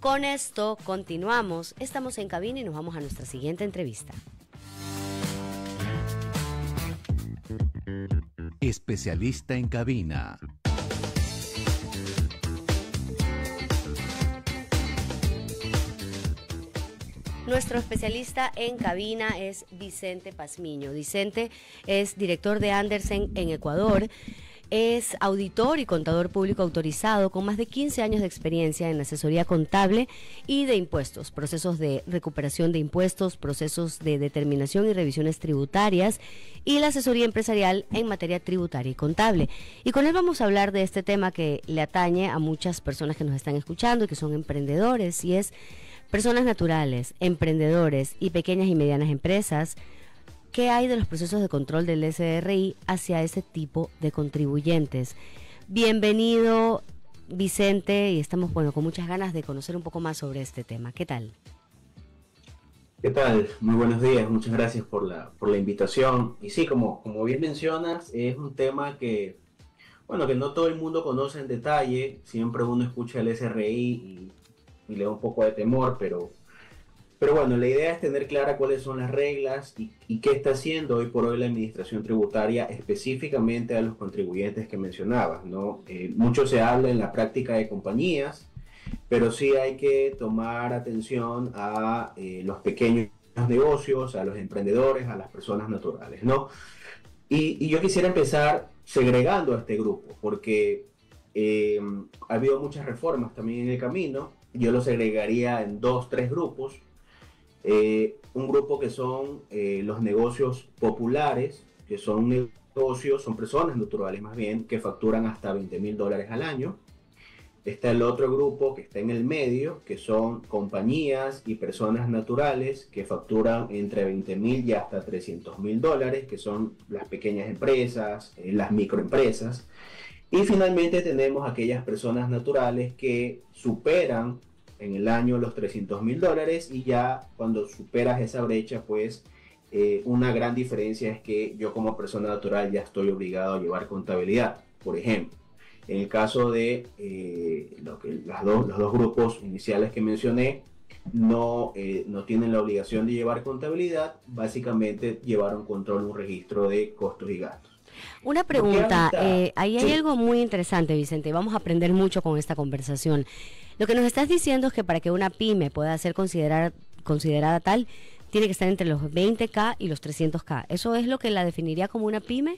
Con esto continuamos, estamos en cabina y nos vamos a nuestra siguiente entrevista. Especialista en cabina. Nuestro especialista en cabina es Vicente Pazmiño. Vicente es director de Andersen en Ecuador, es auditor y contador público autorizado con más de 15 años de experiencia en asesoría contable y de impuestos, procesos de recuperación de impuestos, procesos de determinación y revisiones tributarias y la asesoría empresarial en materia tributaria y contable. Y con él vamos a hablar de este tema que le atañe a muchas personas que nos están escuchando y que son emprendedores, y es personas naturales, emprendedores y pequeñas y medianas empresas. ¿Qué hay de los procesos de control del SRI hacia ese tipo de contribuyentes? Bienvenido, Vicente, y estamos con muchas ganas de conocer un poco más sobre este tema. ¿Qué tal? ¿Qué tal? Muy buenos días, muchas gracias por la invitación. Y sí, como bien mencionas, es un tema que no todo el mundo conoce en detalle. Siempre uno escucha el SRI y le da un poco de temor, pero bueno, la idea es tener clara cuáles son las reglas y qué está haciendo hoy por hoy la administración tributaria específicamente a los contribuyentes que mencionabas, ¿no? Mucho se habla en la práctica de compañías, pero sí hay que tomar atención a los pequeños negocios, a los emprendedores, a las personas naturales, ¿no? Y yo quisiera empezar segregando a este grupo, porque ha habido muchas reformas también en el camino. Yo lo segregaría en 2, 3 grupos. Un grupo que son los negocios populares, que son negocios, son personas naturales más bien, que facturan hasta $20,000 al año. Está el otro grupo que está en el medio, que son compañías y personas naturales que facturan entre $20,000 y hasta $300,000, que son las pequeñas empresas, las microempresas. Y finalmente tenemos aquellas personas naturales que superan en el año los $300,000, y ya cuando superas esa brecha, pues una gran diferencia es que yo como persona natural ya estoy obligado a llevar contabilidad. Por ejemplo, en el caso de los dos grupos iniciales que mencioné, no tienen la obligación de llevar contabilidad, básicamente llevar un control, un registro de costos y gastos. Una pregunta, ahí hay algo muy interesante, Vicente, vamos a aprender mucho con esta conversación. Lo que nos estás diciendo es que para que una pyme pueda ser considerada tal, tiene que estar entre los 20K y los 300K. ¿Eso es lo que la definiría como una pyme?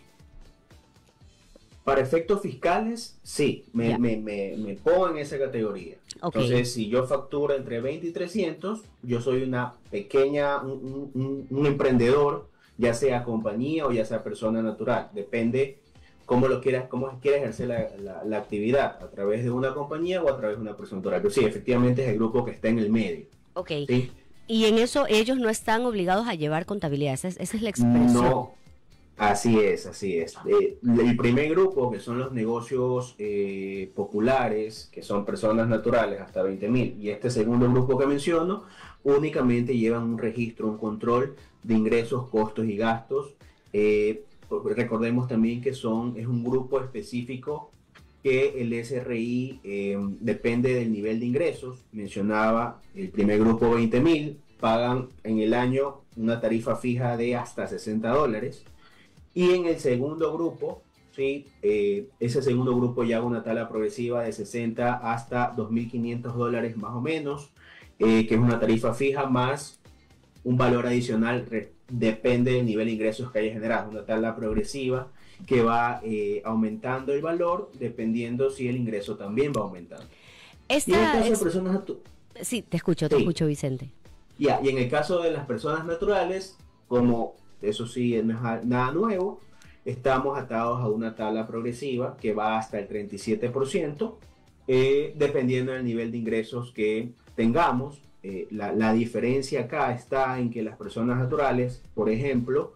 Para efectos fiscales, sí, me pongo en esa categoría. Okay. Entonces, si yo facturo entre 20 y 300, yo soy una pequeña, un emprendedor, ya sea compañía o ya sea persona natural. Depende cómo quieras ejercer la actividad, a través de una compañía o a través de una persona natural. Pero sí, efectivamente es el grupo que está en el medio. Ok. ¿Sí? Y en eso ellos no están obligados a llevar contabilidad, esa es la expresión. No, así es. El primer grupo, que son los negocios populares, que son personas naturales hasta 20,000, y este segundo grupo que menciono, únicamente llevan un registro, un control de ingresos, costos y gastos. Recordemos también que es un grupo específico que el SRI depende del nivel de ingresos. Mencionaba el primer grupo, 20,000, pagan en el año una tarifa fija de hasta $60. Y en el segundo grupo, ¿sí? Ese segundo grupo ya una tabla progresiva de 60 hasta $2,500 más o menos, que es una tarifa fija más un valor adicional, depende del nivel de ingresos que haya generado, una tabla progresiva que va aumentando el valor dependiendo si el ingreso también va aumentando. Y en el caso de personas sí, te escucho, Vicente. Y en el caso de las personas naturales, como eso sí no es nada nuevo, estamos atados a una tabla progresiva que va hasta el 37%, dependiendo del nivel de ingresos que tengamos. La diferencia acá está en que las personas naturales, por ejemplo,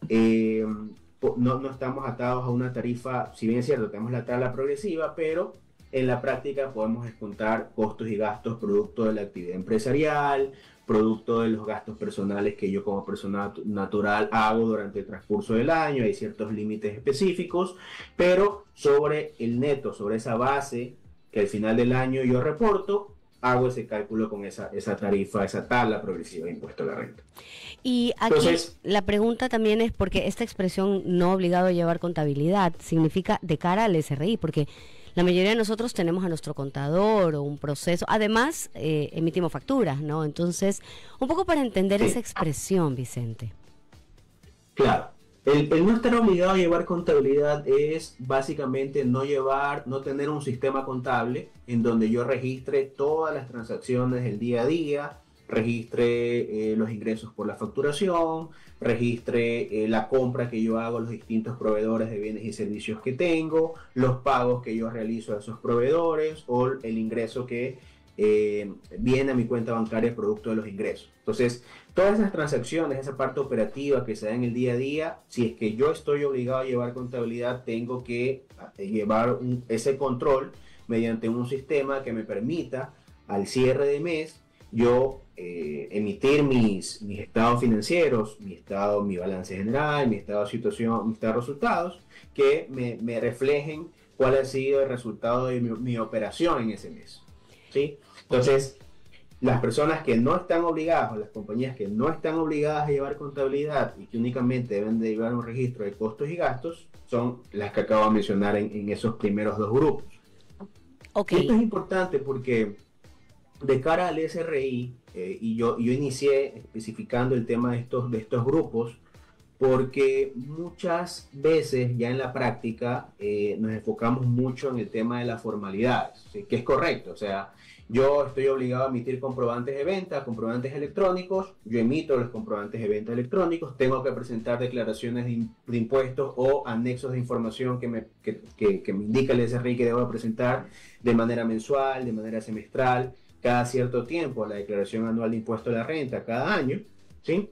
no estamos atados a una tarifa. Si bien es cierto, tenemos la tabla progresiva, pero en la práctica podemos descontar costos y gastos producto de la actividad empresarial, producto de los gastos personales que yo como persona natural hago durante el transcurso del año. Hay ciertos límites específicos, pero sobre el neto, sobre esa base que al final del año yo reporto, hago ese cálculo con esa tarifa, esa tabla progresiva de impuesto a la renta. Y aquí entonces, la pregunta también es porque esta expresión no obligado a llevar contabilidad significa de cara al SRI, porque la mayoría de nosotros tenemos a nuestro contador o un proceso, además emitimos facturas, ¿no? Entonces, un poco para entender esa expresión, Vicente. Claro, el no estar obligado a llevar contabilidad es básicamente no tener un sistema contable en donde yo registre todas las transacciones del día a día, registre los ingresos por la facturación, registre la compra que yo hago a los distintos proveedores de bienes y servicios que tengo, los pagos que yo realizo a esos proveedores o el ingreso que viene a mi cuenta bancaria producto de los ingresos. Entonces, todas esas transacciones, esa parte operativa que se da en el día a día, si es que yo estoy obligado a llevar contabilidad, tengo que llevar ese control mediante un sistema que me permita al cierre de mes yo emitir mis estados financieros, mi balance general, mi estado de situación, mi estado de resultados, que me reflejen cuál ha sido el resultado de mi operación en ese mes. ¿Sí? Entonces, las personas que no están obligadas, o las compañías que no están obligadas a llevar contabilidad y que únicamente deben de llevar un registro de costos y gastos, son las que acabo de mencionar en esos primeros dos grupos. Okay. Esto es importante porque de cara al SRI, y yo inicié especificando el tema de estos grupos, porque muchas veces ya en la práctica nos enfocamos mucho en el tema de las formalidades, ¿sí? Que es correcto, o sea, yo estoy obligado a emitir comprobantes de venta, comprobantes electrónicos, yo emito los comprobantes de venta electrónicos, tengo que presentar declaraciones de impuestos o anexos de información que me indica el SRI que debo presentar de manera mensual, de manera semestral, cada cierto tiempo, la declaración anual de impuesto a la renta cada año, ¿sí?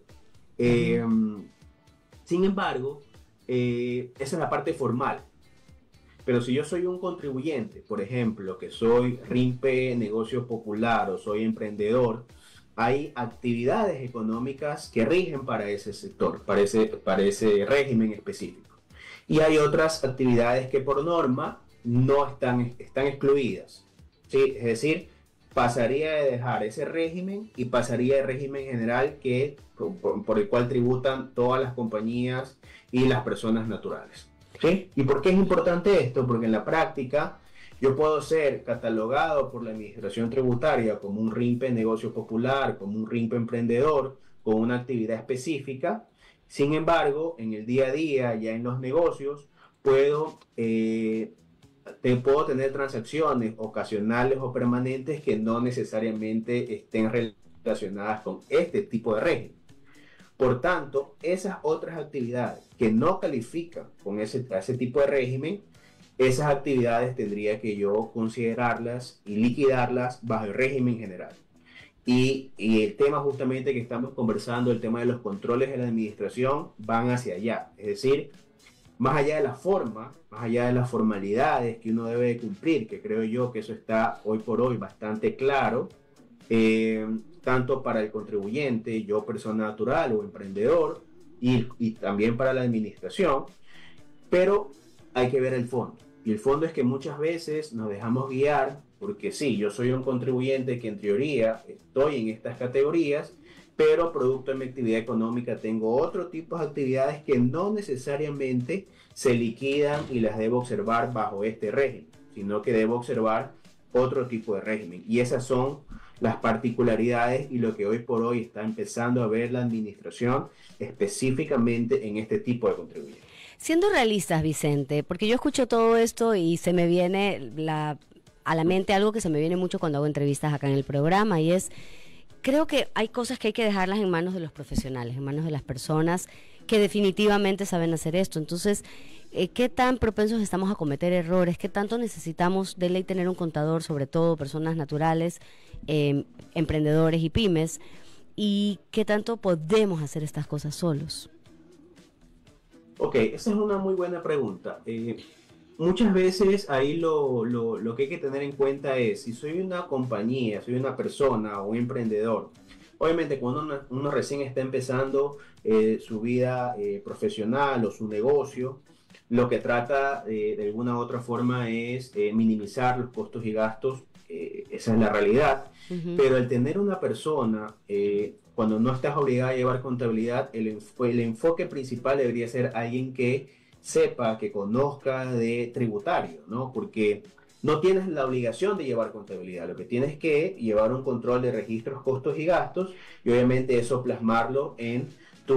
Sin embargo, esa es la parte formal. Pero si yo soy un contribuyente, por ejemplo, que soy RIMPE, negocio popular o soy emprendedor, hay actividades económicas que rigen para ese sector, para ese régimen específico. Y hay otras actividades que por norma no están excluidas, ¿sí? Es decir, pasaría de dejar ese régimen y pasaría al régimen general por el cual tributan todas las compañías y las personas naturales. ¿Sí? ¿Y por qué es importante esto? Porque en la práctica yo puedo ser catalogado por la administración tributaria como un RIMPE negocio popular, como un RIMPE emprendedor, con una actividad específica. Sin embargo, en el día a día, ya en los negocios, puedo tener transacciones ocasionales o permanentes que no necesariamente estén relacionadas con este tipo de régimen. Por tanto, esas otras actividades que no califican con ese tipo de régimen, esas actividades tendría que yo considerarlas y liquidarlas bajo el régimen general. Y el tema justamente que estamos conversando, el tema de los controles de la administración, van hacia allá. Es decir, más allá de la forma, más allá de las formalidades que uno debe de cumplir, que creo yo que eso está hoy por hoy bastante claro, tanto para el contribuyente, yo persona natural o emprendedor, y también para la administración, pero hay que ver el fondo. Y el fondo es que muchas veces nos dejamos guiar, porque sí, yo soy un contribuyente que en teoría estoy en estas categorías, pero producto de mi actividad económica tengo otro tipo de actividades que no necesariamente se liquidan y las debo observar bajo este régimen, sino que debo observar otro tipo de régimen. Y esas son las particularidades y lo que hoy por hoy está empezando a ver la administración específicamente en este tipo de contribuyentes. Siendo realistas, Vicente, porque yo escucho todo esto y se me viene a la mente algo que se me viene mucho cuando hago entrevistas acá en el programa, y es, creo que hay cosas que hay que dejarlas en manos de los profesionales, en manos de las personas que definitivamente saben hacer esto. Entonces, ¿qué tan propensos estamos a cometer errores? ¿Qué tanto necesitamos de ley tener un contador, sobre todo personas naturales, emprendedores y pymes? ¿Y qué tanto podemos hacer estas cosas solos? Ok, esa es una muy buena pregunta. Muchas veces ahí lo que hay que tener en cuenta es, si soy una compañía, soy una persona o un emprendedor, obviamente cuando uno recién está empezando su vida profesional o su negocio, lo que trata de alguna u otra forma es minimizar los costos y gastos esa es la realidad. Ujú. Pero el tener una persona, cuando no estás obligada a llevar contabilidad, el enfoque principal debería ser alguien que sepa, que conozca de tributario, ¿no? Porque no tienes la obligación de llevar contabilidad, lo que tienes que llevar un control de registros, costos y gastos, y obviamente eso plasmarlo en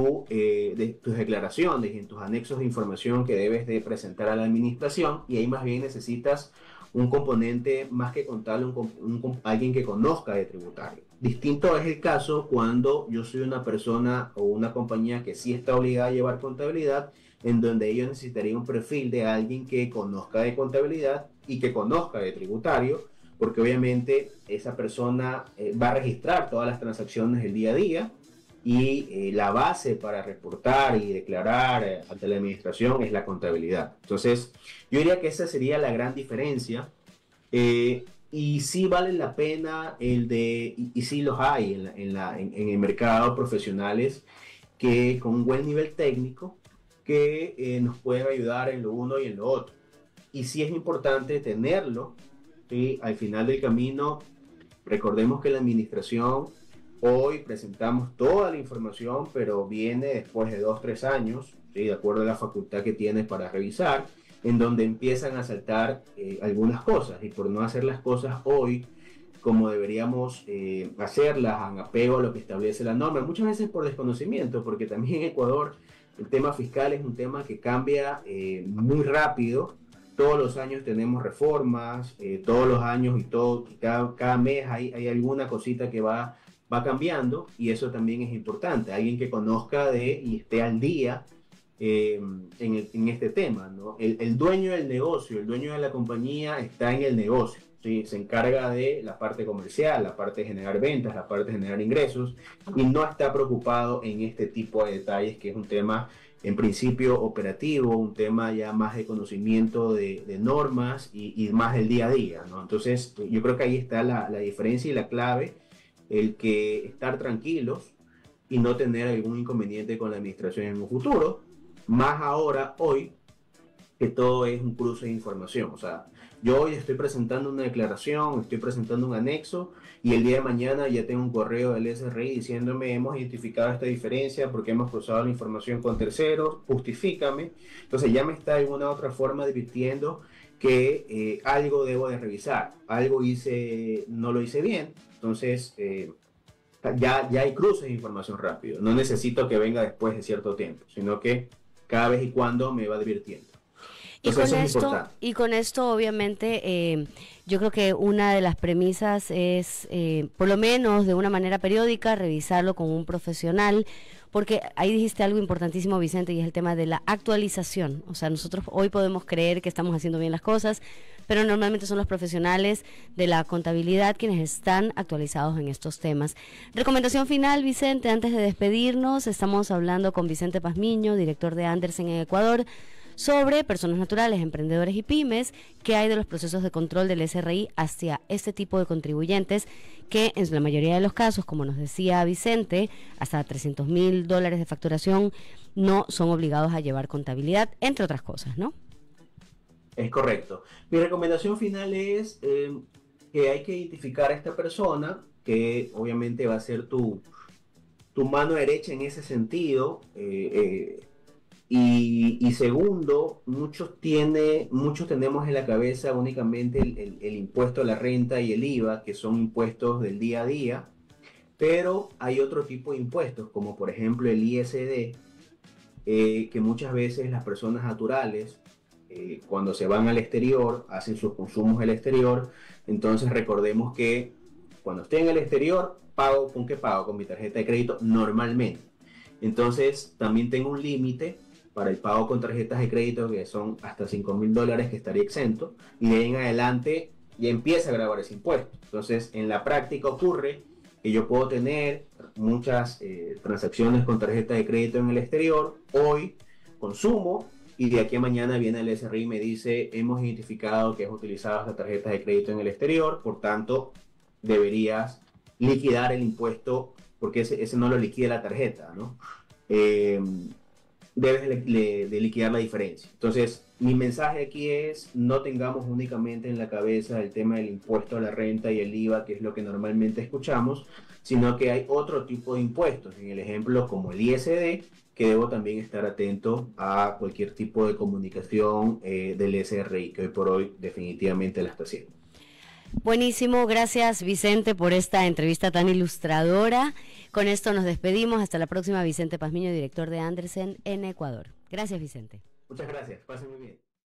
tus declaraciones, en tus anexos de información que debes de presentar a la administración, y ahí más bien necesitas un componente más que contable, alguien que conozca de tributario. Distinto es el caso cuando yo soy una persona o una compañía que sí está obligada a llevar contabilidad, en donde yo necesitaría un perfil de alguien que conozca de contabilidad y que conozca de tributario, porque obviamente esa persona va a registrar todas las transacciones del día a día, y la base para reportar y declarar ante la administración es la contabilidad. Entonces, yo diría que esa sería la gran diferencia. Y sí vale la pena y sí los hay en el mercado, profesionales que con un buen nivel técnico que nos pueden ayudar en lo uno y en lo otro. Y sí es importante tenerlo, ¿sí? Al final del camino, recordemos que la administración, hoy presentamos toda la información, pero viene después de 2, 3 años, ¿sí? De acuerdo a la facultad que tienes para revisar, en donde empiezan a saltar algunas cosas, y por no hacer las cosas hoy como deberíamos hacerlas, en apego a lo que establece la norma, muchas veces por desconocimiento, porque también en Ecuador el tema fiscal es un tema que cambia muy rápido. Todos los años tenemos reformas, todos los años cada mes hay alguna cosita que va cambiando, y eso también es importante. Alguien que conozca y esté al día en este tema, ¿no? El dueño del negocio, el dueño de la compañía está en el negocio, ¿sí? Se encarga de la parte comercial, la parte de generar ventas, la parte de generar ingresos, y no está preocupado en este tipo de detalles, que es un tema en principio operativo, un tema ya más de conocimiento de normas y más del día a día, ¿no? Entonces, yo creo que ahí está la diferencia y la clave, el que estar tranquilos y no tener algún inconveniente con la administración en un futuro, más ahora, hoy, que todo es un cruce de información. O sea, yo hoy estoy presentando una declaración, estoy presentando un anexo, y el día de mañana ya tengo un correo del SRI diciéndome: hemos identificado esta diferencia porque hemos cruzado la información con terceros, justifícame. Entonces ya me está de alguna otra forma advirtiendo que algo debo de revisar, algo no lo hice bien. Entonces ya hay cruces de información rápido. No necesito que venga después de cierto tiempo, sino que cada vez y cuando me va advirtiendo. Entonces eso es importante. Y con esto, obviamente, yo creo que una de las premisas es, por lo menos de una manera periódica, revisarlo con un profesional, porque ahí dijiste algo importantísimo, Vicente, y es el tema de la actualización. O sea, nosotros hoy podemos creer que estamos haciendo bien las cosas, pero normalmente son los profesionales de la contabilidad quienes están actualizados en estos temas. Recomendación final, Vicente, antes de despedirnos. Estamos hablando con Vicente Pazmiño, director de Andersen en Ecuador, sobre personas naturales, emprendedores y pymes, qué hay de los procesos de control del SRI hacia este tipo de contribuyentes que en la mayoría de los casos, como nos decía Vicente, hasta $300,000 de facturación no son obligados a llevar contabilidad, entre otras cosas, ¿no? Es correcto. Mi recomendación final es que hay que identificar a esta persona, que obviamente va a ser tu mano derecha en ese sentido. Y segundo, muchos tenemos en la cabeza únicamente el impuesto a la renta y el IVA, que son impuestos del día a día, pero hay otro tipo de impuestos, como por ejemplo el ISD, que muchas veces las personas naturales, cuando se van al exterior, hacen sus consumos al exterior. Entonces recordemos que cuando esté en el exterior, ¿pago con qué pago? Con mi tarjeta de crédito normalmente. Entonces también tengo un límite para el pago con tarjetas de crédito, que son hasta $5,000 que estaría exento, y de ahí en adelante ya empieza a grabar ese impuesto. Entonces en la práctica ocurre que yo puedo tener muchas transacciones con tarjeta de crédito en el exterior, hoy consumo, y de aquí a mañana viene el SRI y me dice: hemos identificado que has utilizado esta tarjeta de crédito en el exterior, por tanto deberías liquidar el impuesto, porque ese no lo liquida la tarjeta, ¿no? debes de liquidar la diferencia. Entonces, mi mensaje aquí es, no tengamos únicamente en la cabeza el tema del impuesto a la renta y el IVA, que es lo que normalmente escuchamos, sino que hay otro tipo de impuestos, en el ejemplo como el ISD, que debo también estar atento a cualquier tipo de comunicación del SRI, que hoy por hoy definitivamente la está haciendo. Buenísimo, gracias Vicente por esta entrevista tan ilustradora. Con esto nos despedimos, hasta la próxima. Vicente Pazmiño, director de Andersen en Ecuador. Gracias, Vicente. Muchas gracias, pasen muy bien.